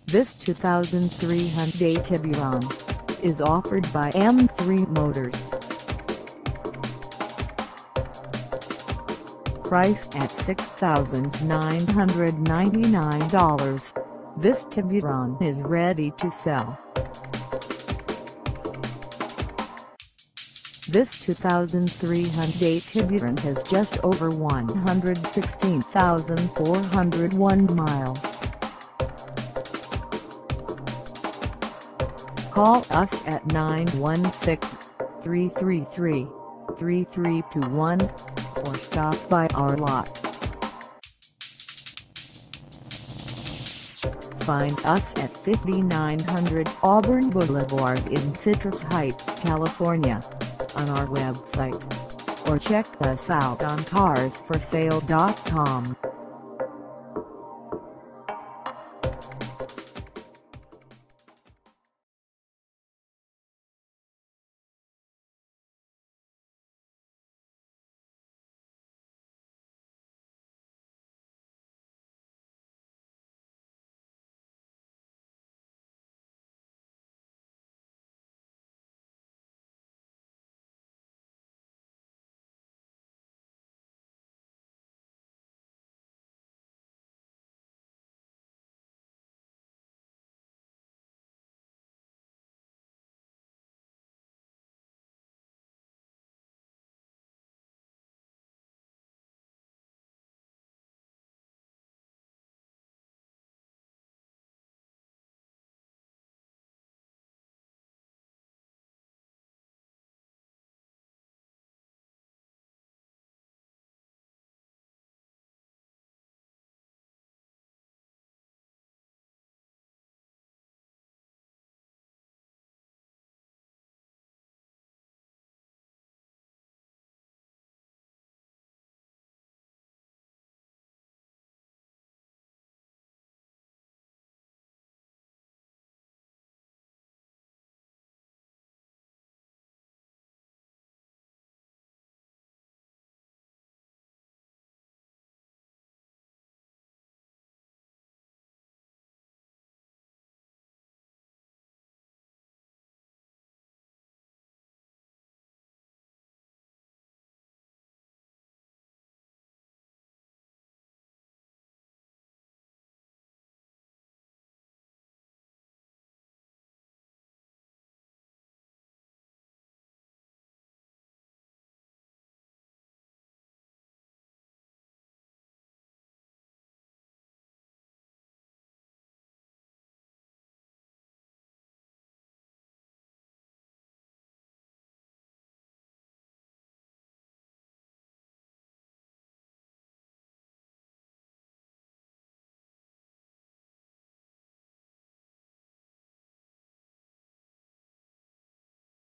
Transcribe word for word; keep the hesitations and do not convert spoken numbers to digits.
This two thousand three Hyundai Tiburon is offered by M three Motors. Price at six thousand nine hundred ninety-nine dollars, this Tiburon is ready to sell. This two thousand three Hyundai Tiburon has just over one hundred sixteen thousand four hundred one miles. Call us at nine one six, three three three, three three two one or stop by our lot. Find us at fifty-nine hundred Auburn Boulevard in Citrus Heights, California, on our website, or check us out on cars for sale dot com.